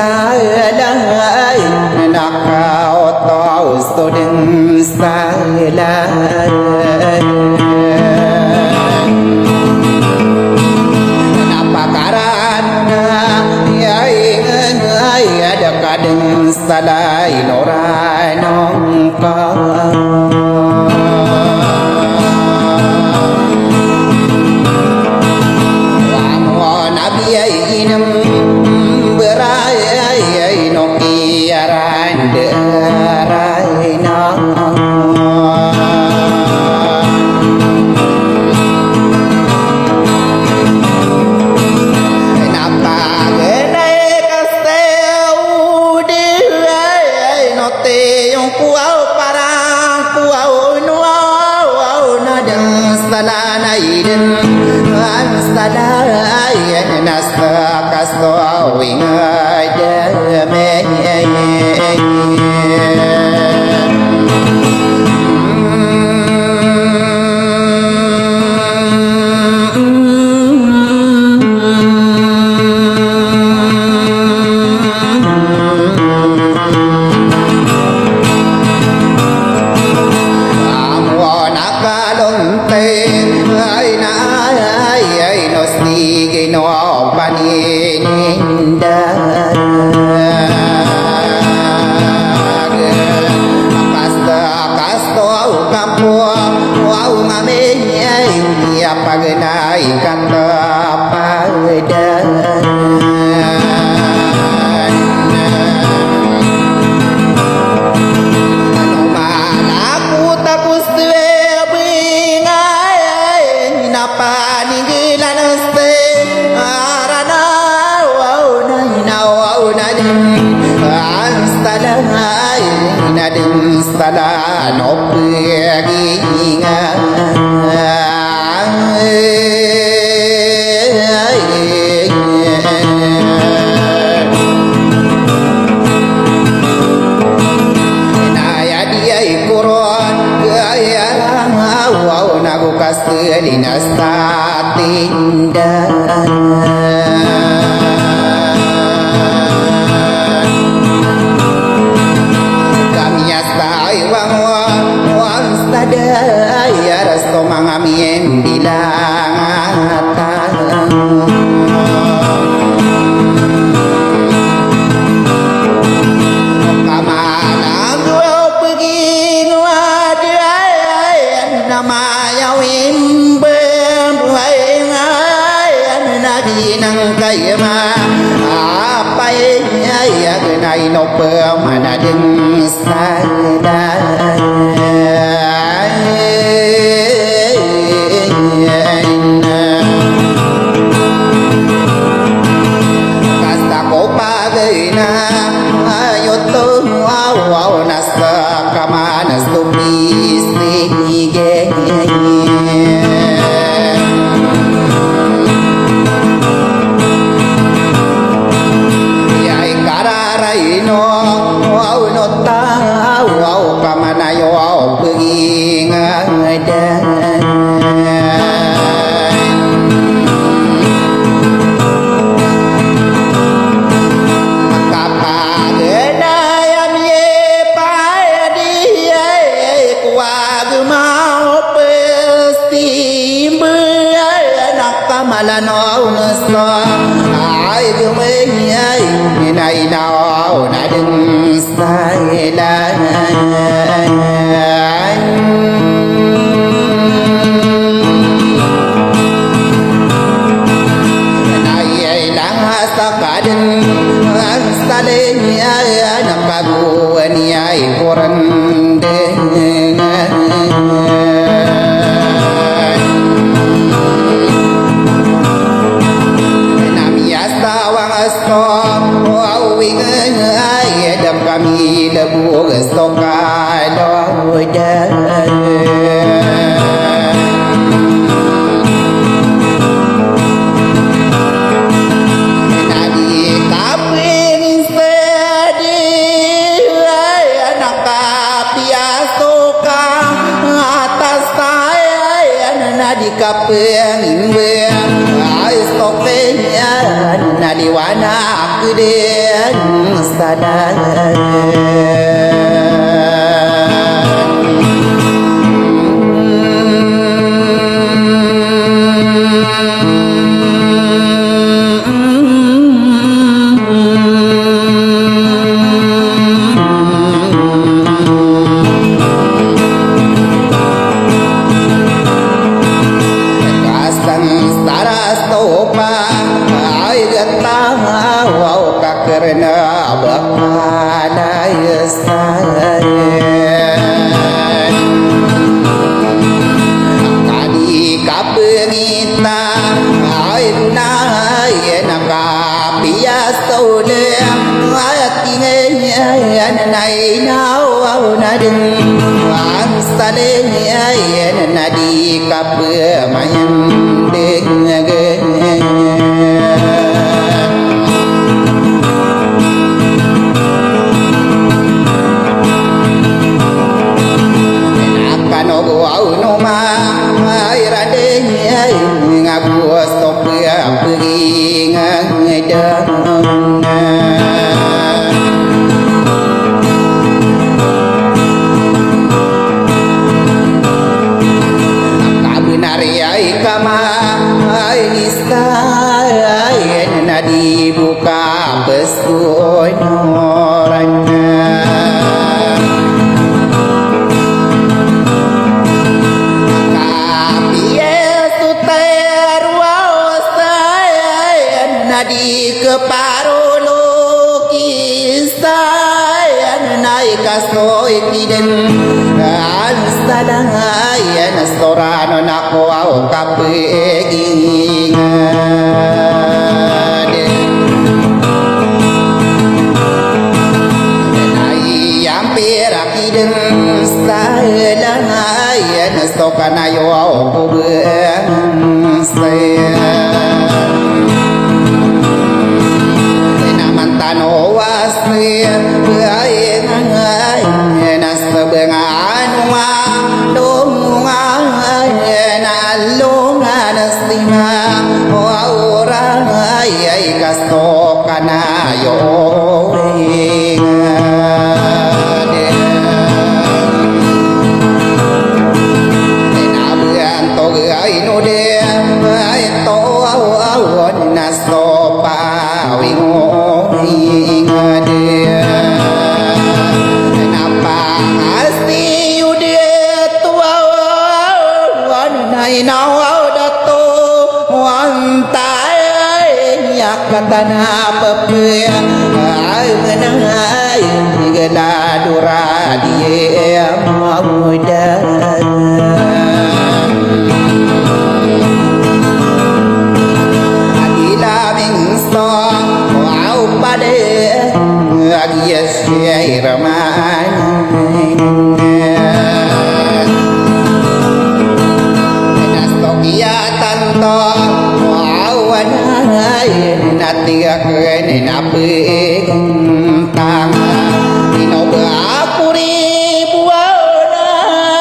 xa lại nakao to so đừng xa lại napakaran ay ada kadang salai norai nong ka di kapeng imbe ai stoke naliwana kuden sadan nadi kapur mayang dengan akan ogo au noma irade ngaku stop pergi ngedang dibuka pesuai noranya kapie suter wawasan nadi keparolo kisah naik kasoi kiden ansadaya nasorano nako au kapeging kana yo ko ben saya na mantano wasri ai ngai na sabengan wa dong ai na longa na sima wa ora ai kasto kana yo katana pepia ai menangai gela dura dia muda adila bingso au pade agia syairaman nastokia tanto tiga kene nape tang ino beapuri buana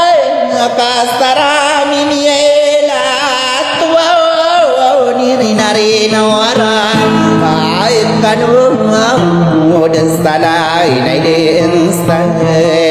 kasara miniela tua niri nari nawara ain kanu dan salai nai den